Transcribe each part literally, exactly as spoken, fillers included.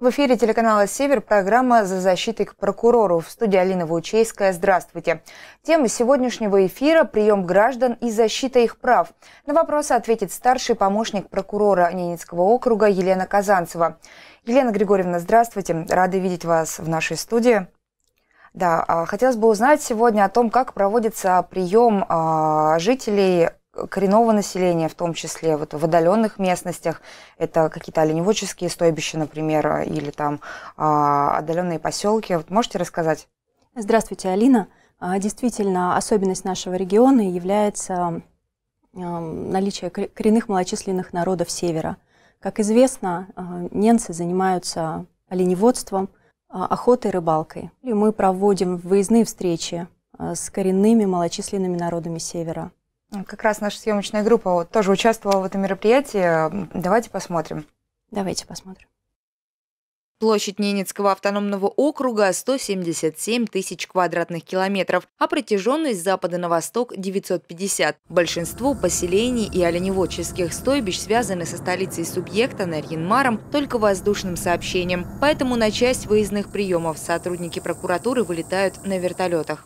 В эфире телеканала «Север» программа «За защитой к прокурору». В студии Алина Ваучейская. Здравствуйте. Тема сегодняшнего эфира – прием граждан и защита их прав. На вопросы ответит старший помощник прокурора Ненецкого округа Елена Казанцева. Елена Григорьевна, здравствуйте. Рады видеть вас в нашей студии. Да, хотелось бы узнать сегодня о том, как проводится прием жителей коренного населения, в том числе вот в отдаленных местностях. Это какие-то оленеводческие стойбища, например, или там а, отдаленные поселки. Вот можете рассказать? Здравствуйте, Алина. Действительно, особенность нашего региона является наличие коренных малочисленных народов Севера. Как известно, ненцы занимаются оленеводством, охотой, рыбалкой. И мы проводим выездные встречи с коренными малочисленными народами Севера. Как раз наша съемочная группа вот тоже участвовала в этом мероприятии. Давайте посмотрим. Давайте посмотрим. Площадь Ненецкого автономного округа сто семьдесят семь тысяч квадратных километров, а протяженность с запада на восток девятьсот пятьдесят. Большинство поселений и оленеводческих стойбищ связаны со столицей субъекта Нарьян-Маром только воздушным сообщением. Поэтому на часть выездных приемов сотрудники прокуратуры вылетают на вертолетах.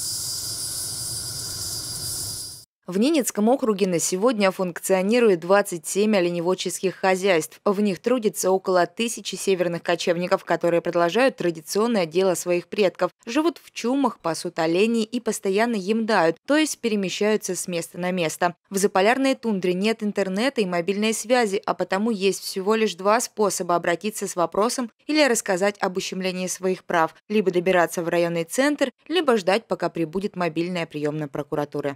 В Ненецком округе на сегодня функционирует двадцать семь оленеводческих хозяйств. В них трудится около тысячи северных кочевников, которые продолжают традиционное дело своих предков. Живут в чумах, пасут оленей и постоянно им дают, то есть перемещаются с места на место. В заполярной тундре нет интернета и мобильной связи, а потому есть всего лишь два способа обратиться с вопросом или рассказать об ущемлении своих прав. Либо добираться в районный центр, либо ждать, пока прибудет мобильная приемная прокуратуры.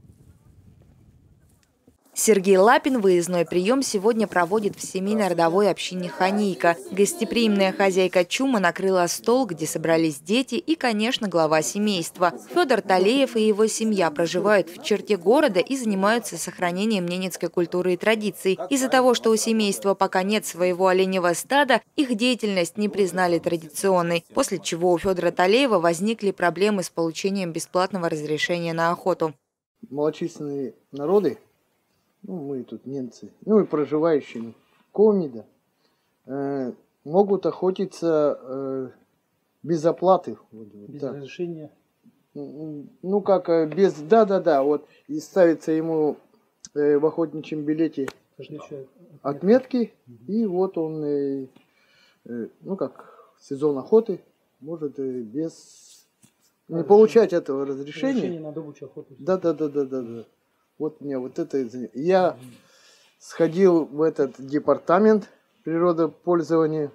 Сергей Лапин выездной прием сегодня проводит в семейной родовой общине Ханийка. Гостеприимная хозяйка чума накрыла стол, где собрались дети и, конечно, глава семейства. Федор Талеев и его семья проживают в черте города и занимаются сохранением ненецкой культуры и традиций. Из-за того, что у семейства пока нет своего оленевого стада, их деятельность не признали традиционной, после чего у Федора Талеева возникли проблемы с получением бесплатного разрешения на охоту. Малочисленные народы, ну, мы тут немцы, ну и проживающие в Комида, э, могут охотиться э, без оплаты. Без да. разрешения? Ну, как э, без... Да-да-да, вот, и ставится ему э, в охотничьем билете отметки, и вот он, э, э, ну, как сезон охоты, может э, без... Не получать этого разрешения. Разрешение на добычу охоты. Да-да-да-да-да. Вот мне вот это... Я сходил в этот департамент природопользования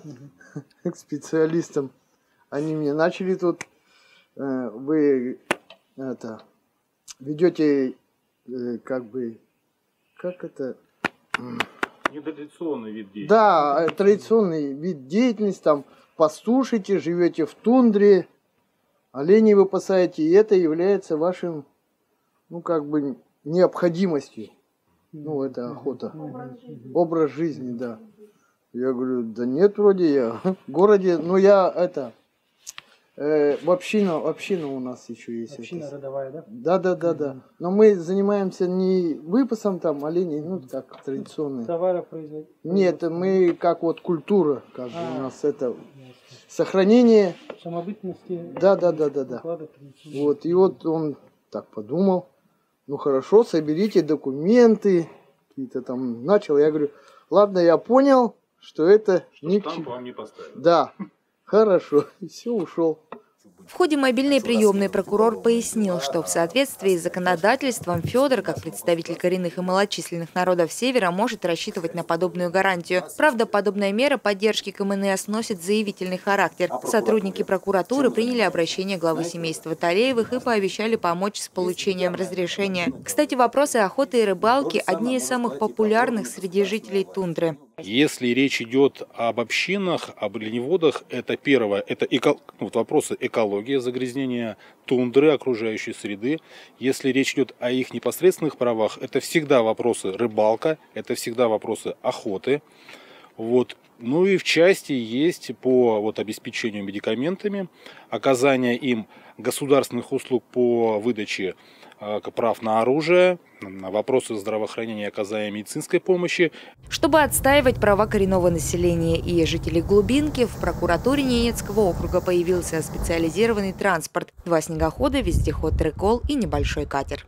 к специалистам. Они мне начали тут... Э, вы это ведете э, как бы... Как это... Нетрадиционный вид деятельности. Да, традиционный вид деятельности. Там пастушите, живете в тундре, оленей выпасаете. И это является вашим, ну как бы... необходимостью. Ну, это охота. Образ жизни. Образ жизни, да. Я говорю, да нет, вроде я в городе, но я это, э, в общину, община у нас еще есть. Община это. Родовая, да? Да, да, да, да. Но мы занимаемся не выпасом там оленей, ну, как традиционные. Товаров производить? Нет, мы как вот культура, как бы у нас это, сохранение. Самобытности. Да, да, да, да, да. Вот, и вот он так подумал. Ну хорошо, соберите документы, какие-то там начал. Я говорю, ладно, я понял, что это что ни штамп вам не поставили. Да, хорошо, и все, ушел. В ходе мобильной приемной прокурор пояснил, что в соответствии с законодательством Федор, как представитель коренных и малочисленных народов Севера, может рассчитывать на подобную гарантию. Правда, подобная мера поддержки КМНС носит заявительный характер. Сотрудники прокуратуры приняли обращение главы семейства Талеевых и пообещали помочь с получением разрешения. Кстати, вопросы охоты и рыбалки – одни из самых популярных среди жителей тундры. Если речь идет об общинах, об оленеводах, это первое, это эко, вот вопросы экологии, загрязнения тундры, окружающей среды. Если речь идет о их непосредственных правах, это всегда вопросы рыбалка, это всегда вопросы охоты. Вот. Ну и в части есть по вот, обеспечению медикаментами, оказание им государственных услуг по выдаче э, прав на оружие, на вопросы здравоохранения и оказания медицинской помощи. Чтобы отстаивать права коренного населения и жителей глубинки, в прокуратуре Ненецкого округа появился специализированный транспорт. Два снегохода, вездеход «Трикол» и небольшой катер.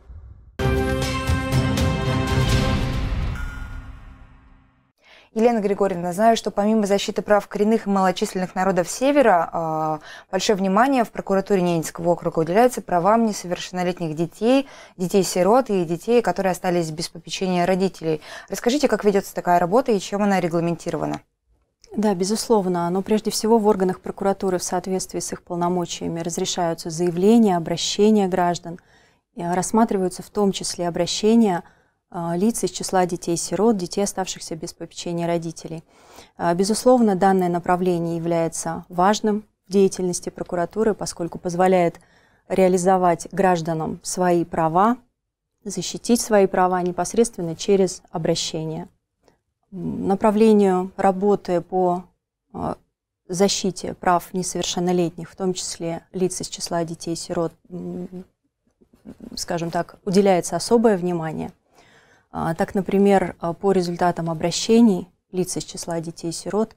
Елена Григорьевна, знаю, что помимо защиты прав коренных и малочисленных народов Севера, большое внимание в прокуратуре Ненецкого округа уделяется правам несовершеннолетних детей, детей-сирот и детей, которые остались без попечения родителей. Расскажите, как ведется такая работа и чем она регламентирована? Да, безусловно, но прежде всего в органах прокуратуры в соответствии с их полномочиями разрешаются заявления, обращения граждан, рассматриваются в том числе обращения лиц из числа детей-сирот, детей, оставшихся без попечения родителей. Безусловно, данное направление является важным в деятельности прокуратуры, поскольку позволяет реализовать гражданам свои права, защитить свои права непосредственно через обращение. Направлению работы по защите прав несовершеннолетних, в том числе лиц из числа детей-сирот, скажем так, уделяется особое внимание. Так, например, по результатам обращений лиц из числа детей-сирот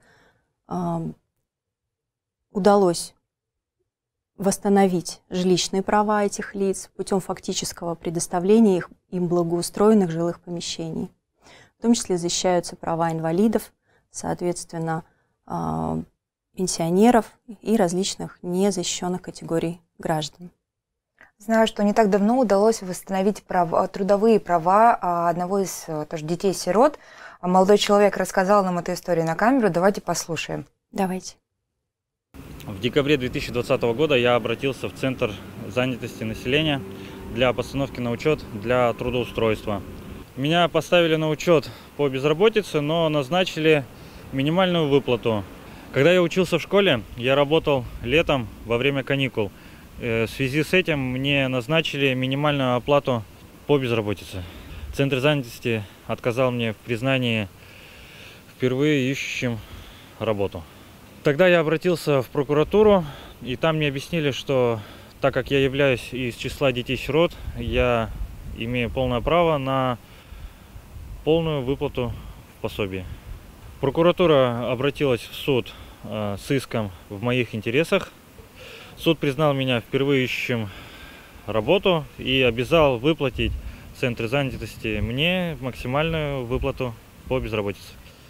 удалось восстановить жилищные права этих лиц путем фактического предоставления их, им благоустроенных жилых помещений. В том числе защищаются права инвалидов, соответственно, пенсионеров и различных незащищенных категорий граждан. Знаю, что не так давно удалось восстановить права, трудовые права одного из тоже детей-сирот. Молодой человек рассказал нам эту историю на камеру. Давайте послушаем. Давайте. В декабре две тысячи двадцатого года я обратился в Центр занятости населения для постановки на учет для трудоустройства. Меня поставили на учет по безработице, но назначили минимальную выплату. Когда я учился в школе, я работал летом во время каникул. В связи с этим мне назначили минимальную оплату по безработице. Центр занятости отказал мне в признании впервые ищущим работу. Тогда я обратился в прокуратуру, и там мне объяснили, что так как я являюсь из числа детей-сирот, я имею полное право на полную выплату в пособии. Прокуратура обратилась в суд э, с иском в моих интересах. Суд признал меня впервые ищущим работу и обязал выплатить в Центре занятости мне максимальную выплату по безработице.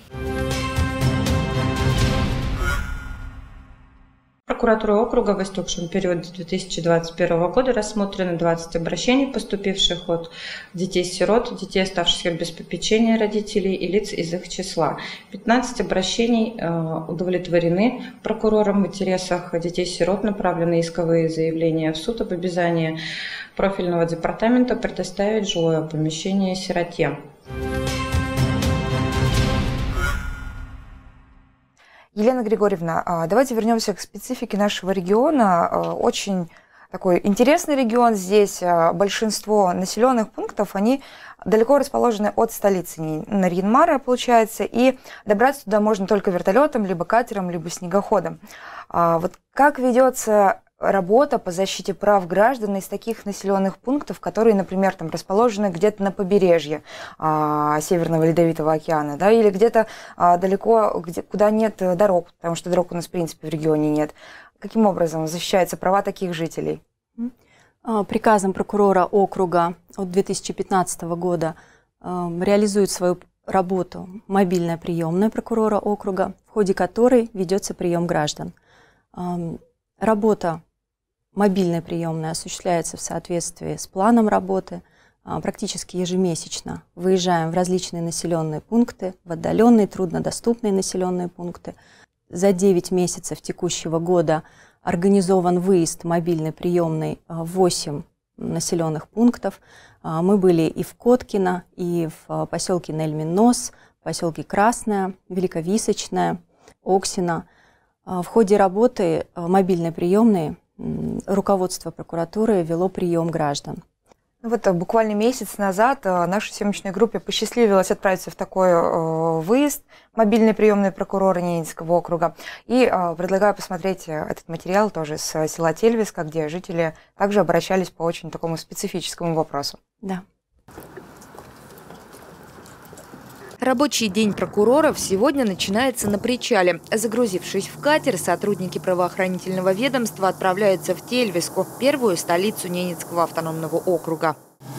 Прокуратурой округа в истекшем периоде две тысячи двадцать первого года рассмотрено двадцать обращений, поступивших от детей-сирот, детей, оставшихся без попечения родителей и лиц из их числа. пятнадцать обращений удовлетворены прокурором в интересах детей-сирот, направлены исковые заявления в суд об обязании профильного департамента предоставить жилое помещение сироте. Елена Григорьевна, давайте вернемся к специфике нашего региона. Очень такой интересный регион. Здесь большинство населенных пунктов, они далеко расположены от столицы Нарьян-Мара, получается, и добраться туда можно только вертолетом, либо катером, либо снегоходом. Вот как ведется работа по защите прав граждан из таких населенных пунктов, которые, например, там расположены где-то на побережье а, Северного Ледовитого океана, да, или где-то а, далеко, где, куда нет дорог, потому что дорог у нас, в принципе, в регионе нет. Каким образом защищаются права таких жителей? Приказом прокурора округа от две тысячи пятнадцатого года а, реализует свою работу мобильная приемная прокурора округа, в ходе которой ведется прием граждан. А, работа мобильной приемной осуществляется в соответствии с планом работы. Практически ежемесячно выезжаем в различные населенные пункты, в отдаленные, труднодоступные населенные пункты. За девять месяцев текущего года организован выезд мобильной приемной в восемь населенных пунктов. Мы были и в Коткино, и в поселке Нельмин-Нос, поселке Красное, Великовисочное, Оксино. В ходе работы мобильной приемной руководство прокуратуры вело прием граждан. Вот буквально месяц назад нашей съемочной группе посчастливилось отправиться в такой выезд мобильной приемной прокурора Ненецкого округа. И предлагаю посмотреть этот материал тоже с села Тельвиска, где жители также обращались по очень такому специфическому вопросу. Да. Рабочий день прокуроров сегодня начинается на причале. Загрузившись в катер, сотрудники правоохранительного ведомства отправляются в Тельвиску, первую столицу Ненецкого автономного округа.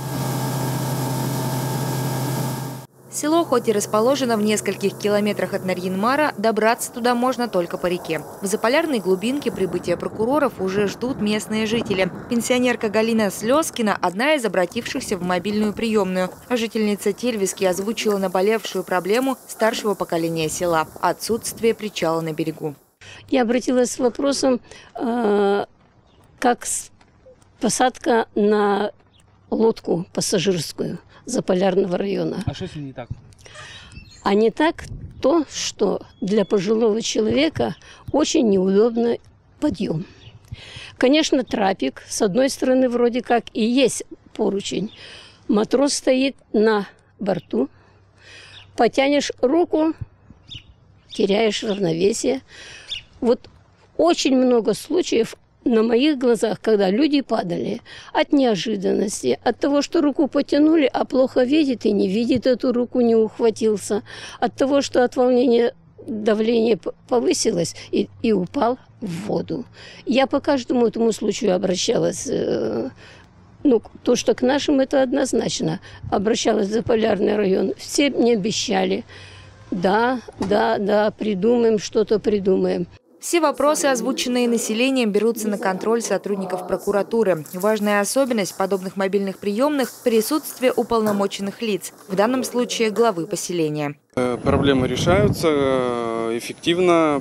Село, хоть и расположено в нескольких километрах от Нарьян-Мара, добраться туда можно только по реке. В заполярной глубинке прибытия прокуроров уже ждут местные жители. Пенсионерка Галина Слезкина – одна из обратившихся в мобильную приемную. Жительница Тельвиски озвучила наболевшую проблему старшего поколения села – отсутствие причала на берегу. Я обратилась с вопросом, э, как посадка на лодку пассажирскую Заполярного района. А что с ним не так? А не так то, что для пожилого человека очень неудобный подъем. Конечно, трапик, с одной стороны, вроде как и есть поручень. Матрос стоит на борту, потянешь руку, теряешь равновесие. Вот очень много случаев на моих глазах, когда люди падали от неожиданности, от того, что руку потянули, а плохо видит и не видит эту руку, не ухватился, от того, что от волнения давление повысилось и, и упал в воду. Я по каждому этому случаю обращалась. Ну, то, что к нашим, это однозначно. Обращалась в Заполярный район. Все мне обещали. Да, да, да, придумаем, что-то придумаем. Все вопросы, озвученные населением, берутся на контроль сотрудников прокуратуры. Важная особенность подобных мобильных приемных – присутствие уполномоченных лиц, в данном случае главы поселения. Проблемы решаются эффективно.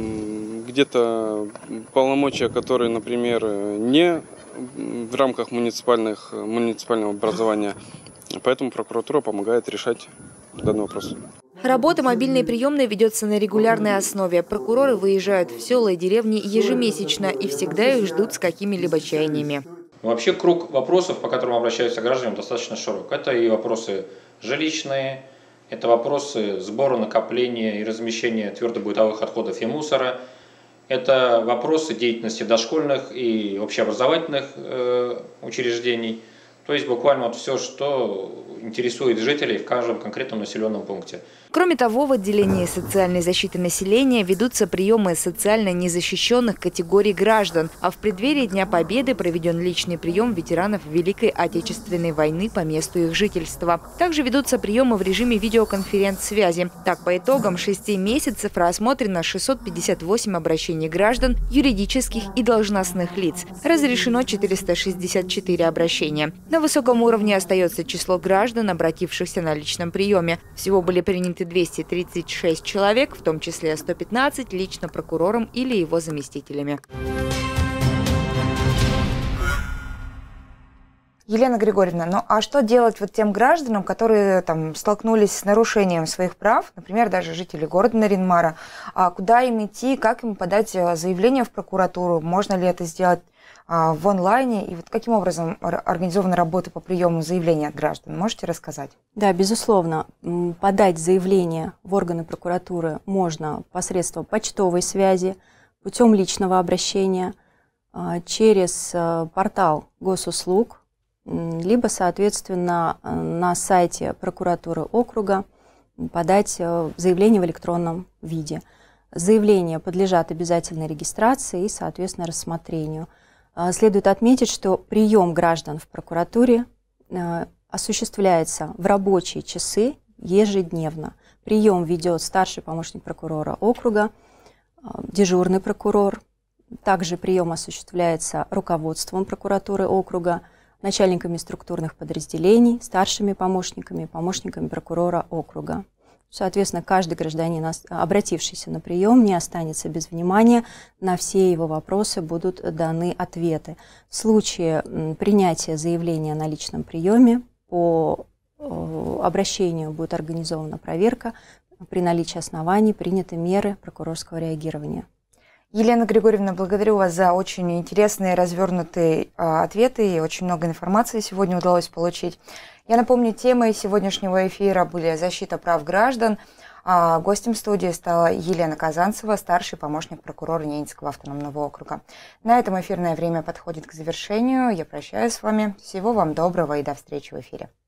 Где-то полномочия, которые, например, не в рамках муниципальных, муниципального образования, поэтому прокуратура помогает решать данный вопрос. Работа мобильной приемной ведется на регулярной основе. Прокуроры выезжают в села и деревни ежемесячно и всегда их ждут с какими-либо чаяниями. Вообще круг вопросов, по которым обращаются граждане, достаточно широк. Это и вопросы жилищные, это вопросы сбора, накопления и размещения твердобытовых отходов и мусора, это вопросы деятельности дошкольных и общеобразовательных э, учреждений. То есть буквально вот все, что интересует жителей в каждом конкретном населенном пункте. Кроме того, в отделении социальной защиты населения ведутся приемы социально незащищенных категорий граждан, а в преддверии Дня Победы проведен личный прием ветеранов Великой Отечественной войны по месту их жительства. Также ведутся приемы в режиме видеоконференц-связи. Так, по итогам шести месяцев рассмотрено шестьсот пятьдесят восемь обращений граждан, юридических и должностных лиц. Разрешено четыреста шестьдесят четыре обращения. На высоком уровне остается число граждан, обратившихся на личном приеме. Всего были приняты двести тридцать шесть человек, в том числе сто пятнадцать лично прокурором или его заместителями. Елена Григорьевна, ну а что делать вот тем гражданам, которые там столкнулись с нарушением своих прав, например, даже жители города Нарьян-Мара, а куда им идти, как им подать заявление в прокуратуру, можно ли это сделать в онлайне, и вот каким образом организована работа по приему заявлений от граждан? Можете рассказать? Да, безусловно. Подать заявление в органы прокуратуры можно посредством почтовой связи, путем личного обращения, через портал госуслуг, либо, соответственно, на сайте прокуратуры округа подать заявление в электронном виде. Заявления подлежат обязательной регистрации и, соответственно, рассмотрению. Следует отметить, что прием граждан в прокуратуре осуществляется в рабочие часы ежедневно. Прием ведет старший помощник прокурора округа, дежурный прокурор. Также прием осуществляется руководством прокуратуры округа, начальниками структурных подразделений, старшими помощниками, помощниками прокурора округа. Соответственно, каждый гражданин, обратившийся на прием, не останется без внимания. На все его вопросы будут даны ответы. В случае принятия заявления на личном приеме по обращению будет организована проверка. При наличии оснований приняты меры прокурорского реагирования. Елена Григорьевна, благодарю вас за очень интересные, развернутые а, ответы. И очень много информации сегодня удалось получить. Я напомню, темой сегодняшнего эфира были защита прав граждан. А гостем студии стала Елена Казанцева, старший помощник прокурора Ненецкого автономного округа. На этом эфирное время подходит к завершению. Я прощаюсь с вами. Всего вам доброго и до встречи в эфире.